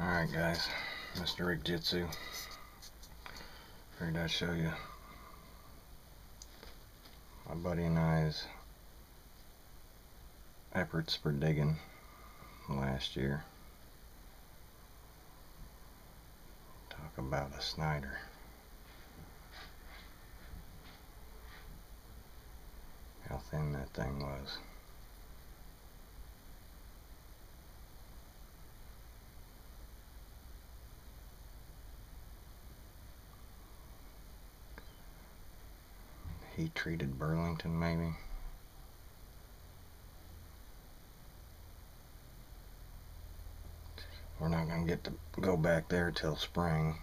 Alright guys, Mr. Rick Jitsu. Figured I'd show you my buddy and I's efforts for digging last year. Talk about a Snyder. How thin that thing was. Heat treated Burlington maybe. We're not going to get to go back there till spring.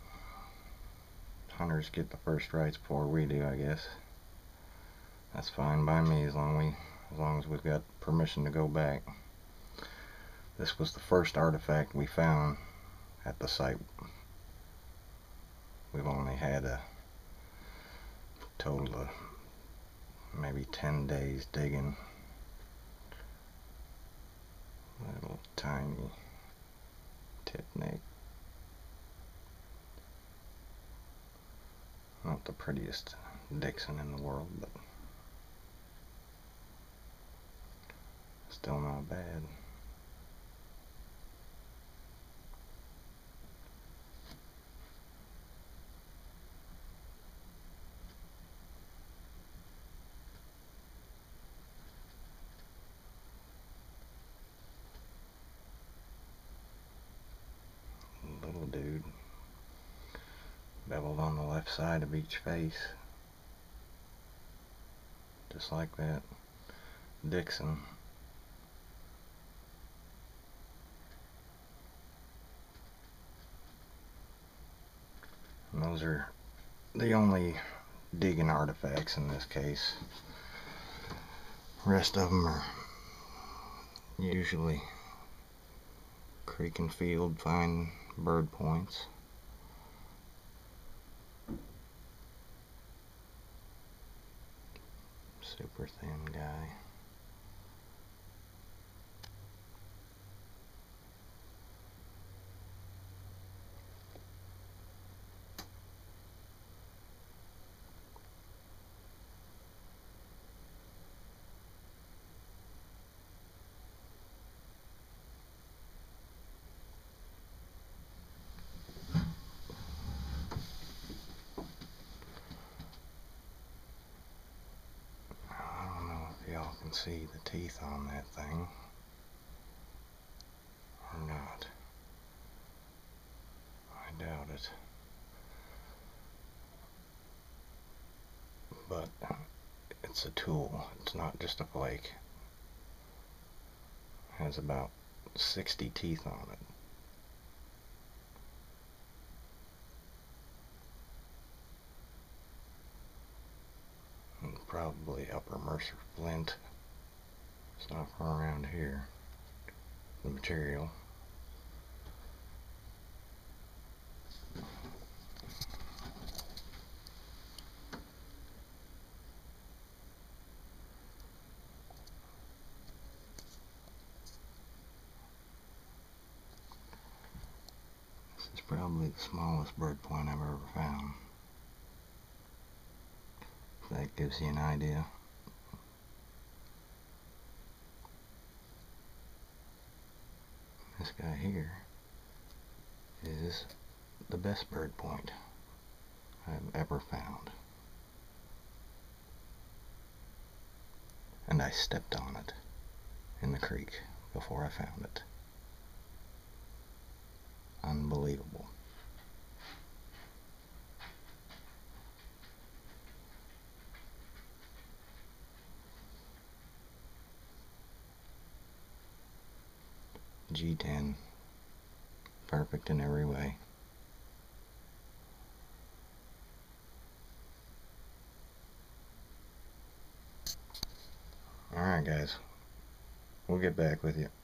Hunters get the first rights before we do, I guess. That's fine by me as long as we've got permission to go back. This was the first artifact we found at the site. We've only had a total of maybe 10 days digging. Little tiny titanic. Not the prettiest Dixon in the world, but still not bad. Little dude. Beveled on the left side of each face. Just like that Dixon. And those are the only digging artifacts in this case. The rest of them are usually creek and field fine bird points. Super thin guy. Y'all can see the teeth on that thing or not. I doubt it. But it's a tool. It's not just a flake. It has about 60 teeth on it. And probably Upper Mercer flint. It's not from around here. The material. This is probably the smallest bird point I've ever found. If that gives you an idea. This guy here is the best bird point I've ever found. And I stepped on it in the creek before I found it. Unbelievable. G10. Perfect in every way. Alright guys, we'll get back with you.